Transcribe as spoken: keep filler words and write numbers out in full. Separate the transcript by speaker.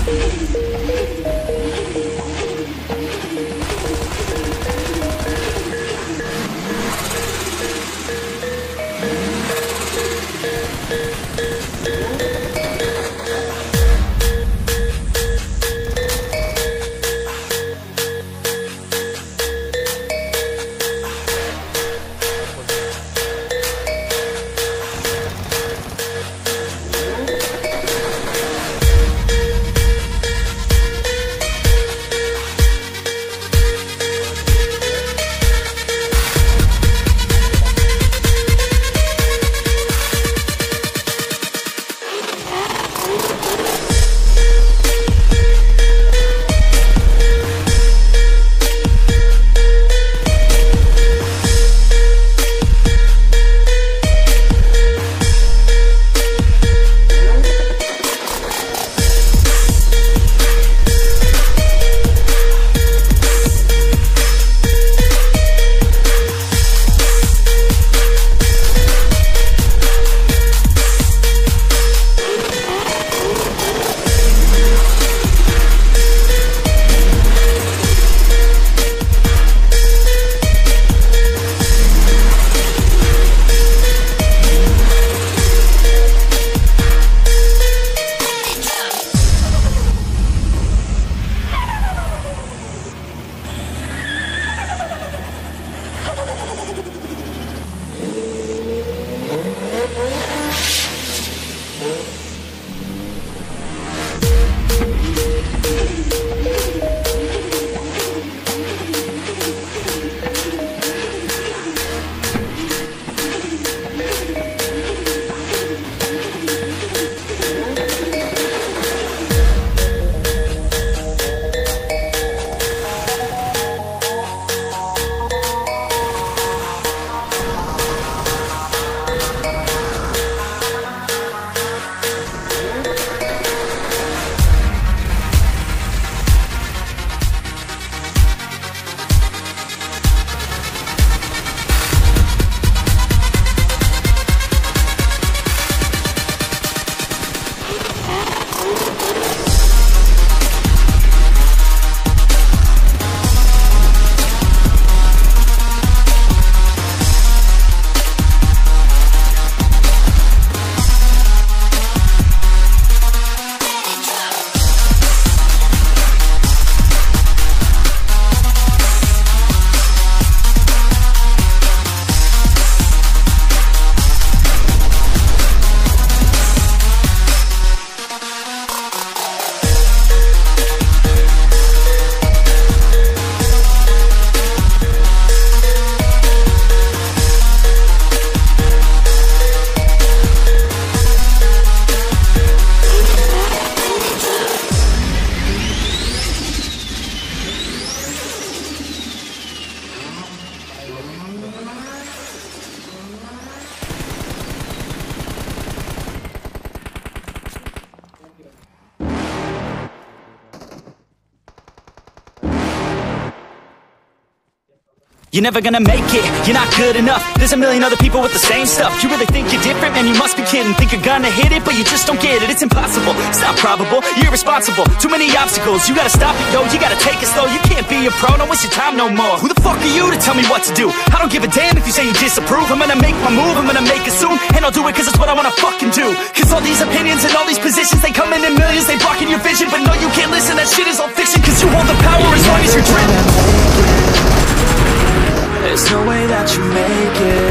Speaker 1: You're never gonna make it, you're not good enough. There's a million other people with the same stuff. You really think you're different? Man, you must be kidding. Think you're gonna hit it, but you just don't get it. It's impossible, it's not probable, you're irresponsible. Too many obstacles, you gotta stop it, yo. You gotta take it slow, you can't be a pro. Don't waste your time no more. Who the fuck are you to tell me what to do? I don't give a damn if you say you disapprove. I'm gonna make my move, I'm gonna make it soon. And I'll do it cause it's what I wanna fucking do. Cause all these opinions and all these positions, they come in in millions, they blocking your vision. But no, you can't listen, that shit is all fiction. Cause you hold the power as long as you're driven.
Speaker 2: There's no way that you make it.